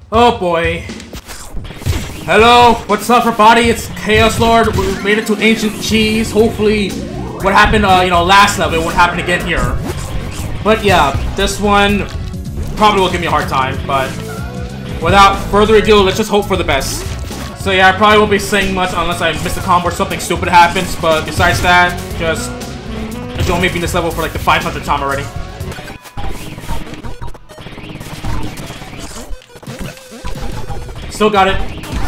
Oh boy. Hello, what's up everybody? It's Chaos Lord. We made it to Ancient Cheese. Hopefully what happened last level won't happen again here. But yeah, this one probably will give me a hard time, but without further ado, let's just hope for the best. So yeah, I probably won't be saying much unless I miss a combo or something stupid happens, but besides that, just don't make me this level for like the 500th time already. Still got it.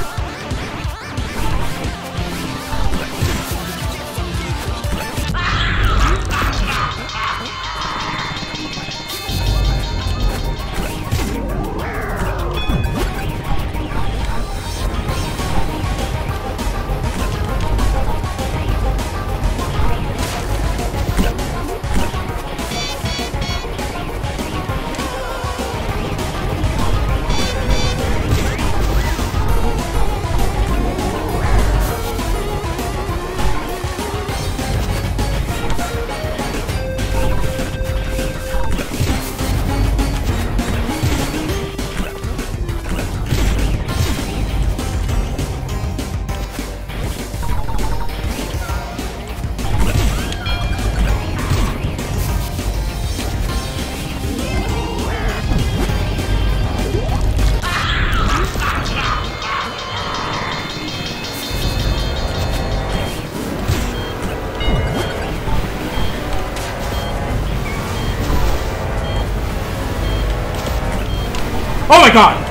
Oh my god!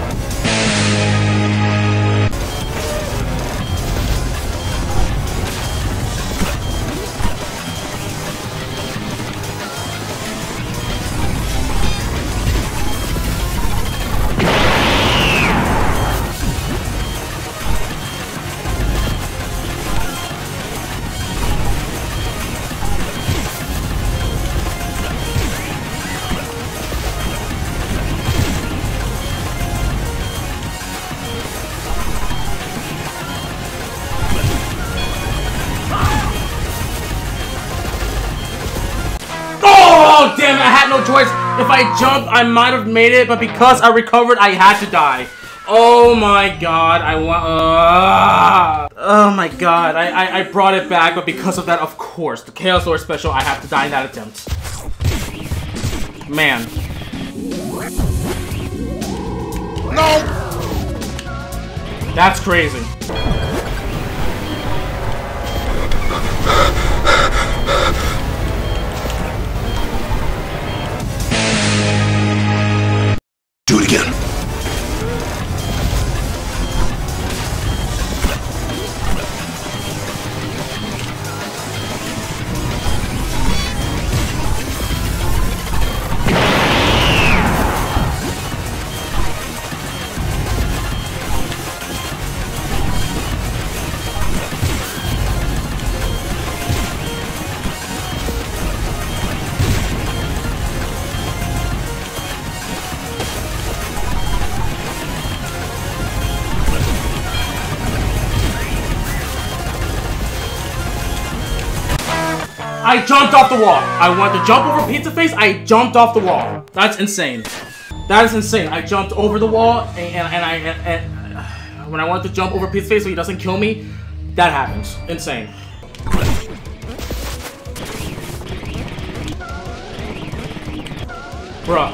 Oh, damn it, I had no choice. If I jumped, I might have made it, but because I recovered, I had to die. Oh my god, oh my god, I brought it back, but because of that, of course, the Chaos Lord special, I have to die in that attempt. Man. No! That's crazy. Do it again. I jumped off the wall. I wanted to jump over Pizza Face. I jumped off the wall. That's insane. That is insane. I jumped over the wall, and when I wanted to jump over Pizza Face so he doesn't kill me, that happens. Insane. Bruh.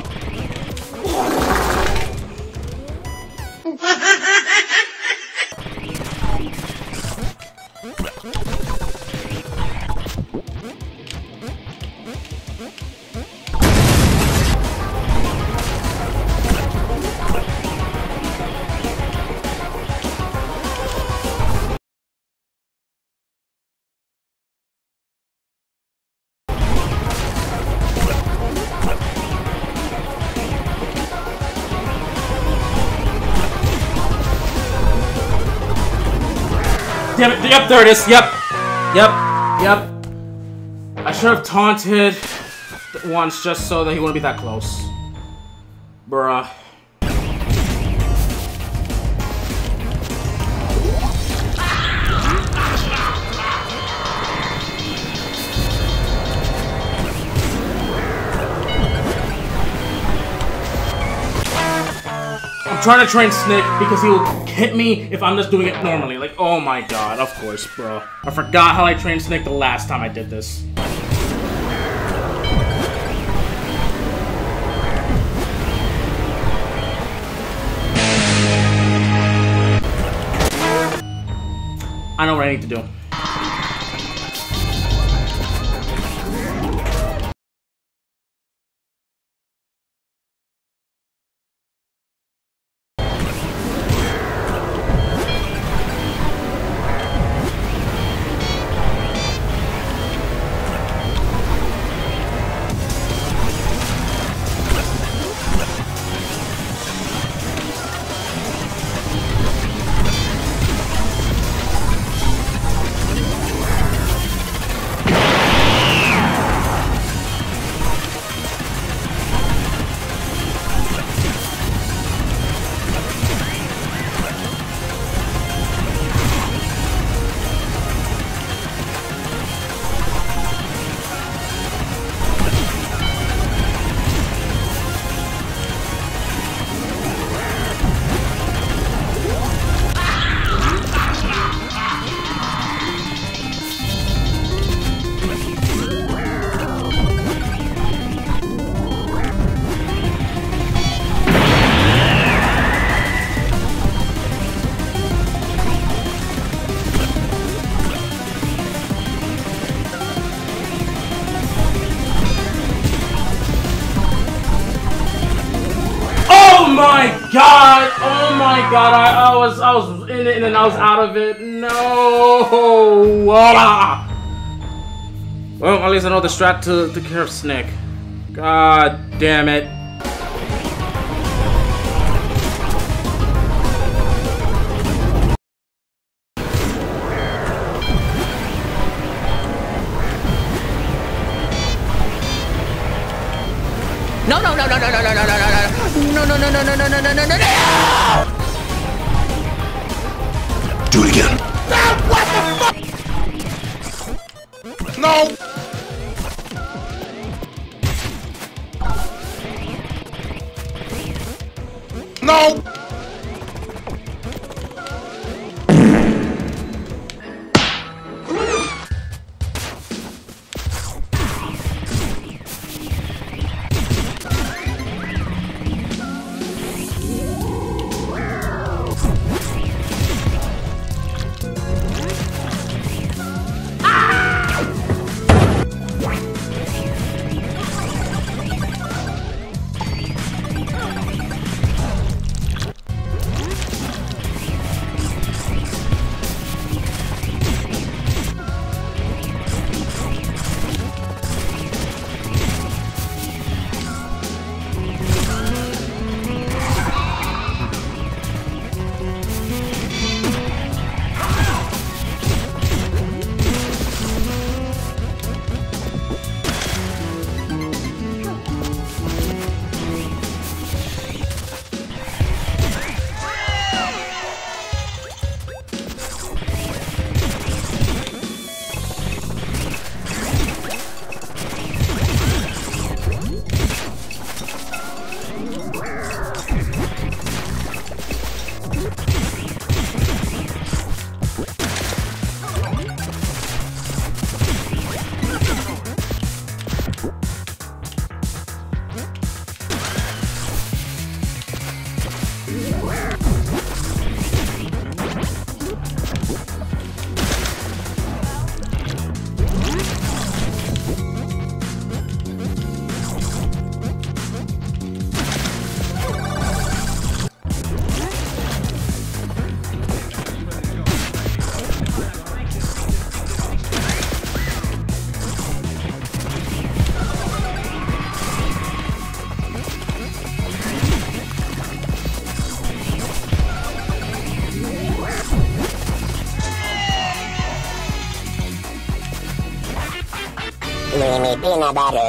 Damn it, yep, there it is, yep. Yep. I should have taunted once just so that he wouldn't be that close. Bruh. trying to train Snick because he will hit me if I'm just doing it normally. Like, oh my god, of course, bro. I forgot how I trained Snick the last time I did this. I know what I need to do. Oh my god, I was in it and then I was out of it. No. Voila. Well, at least I know the strat to take care of Snick. God damn it. No! Do it again. No! What the fuck? No! No! Me peanut butter.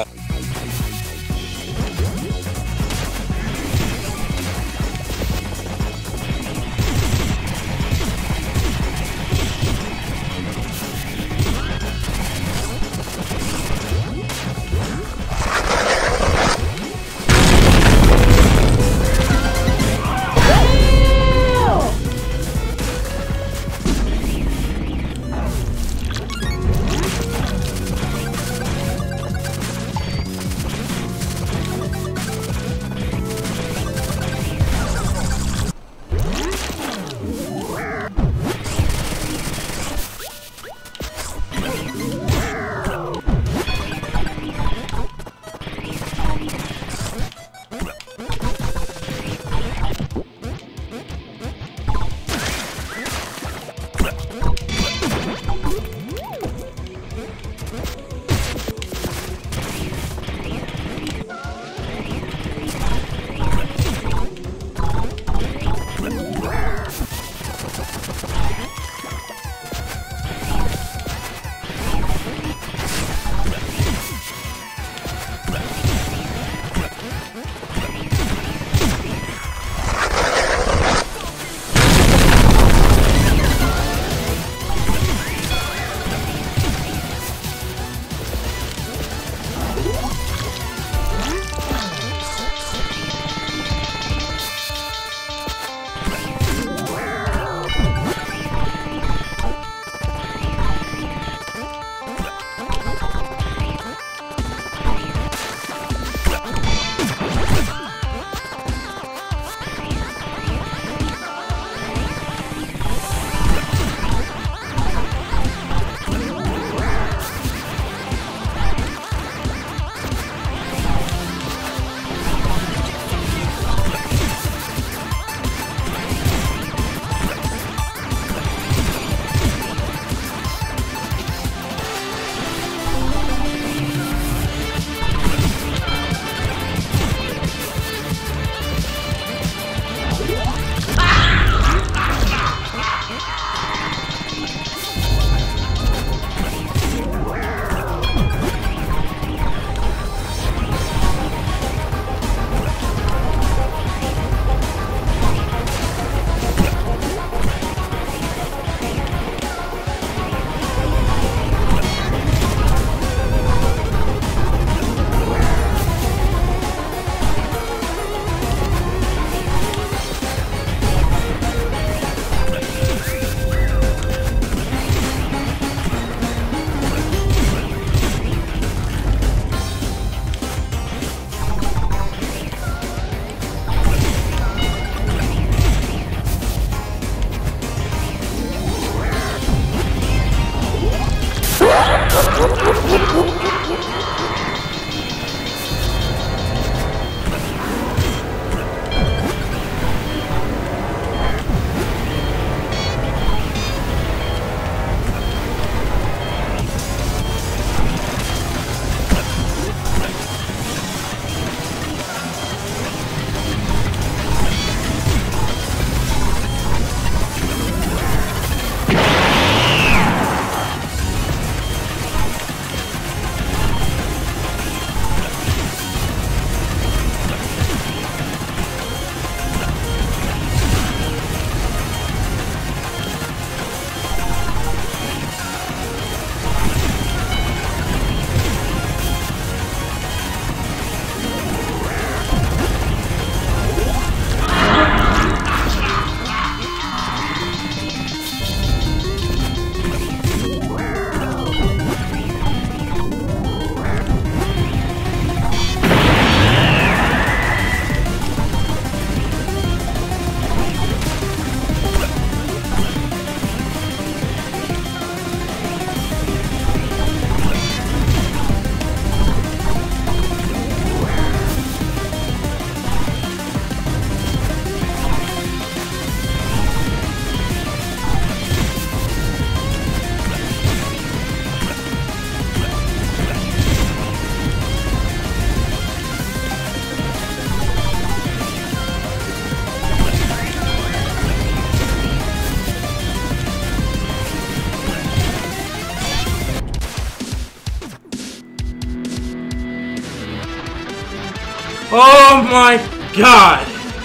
Oh my god!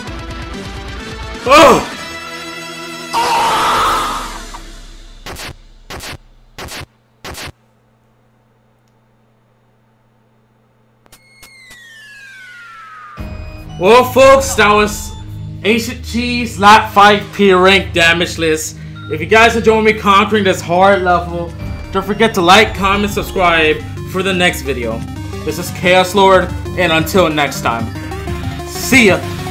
Oh! Well, folks, that was Ancient Cheese Lap 5 P rank damage list. If you guys enjoy me conquering this hard level, don't forget to like, comment, subscribe for the next video. This is Chaos Lord, and until next time, see ya!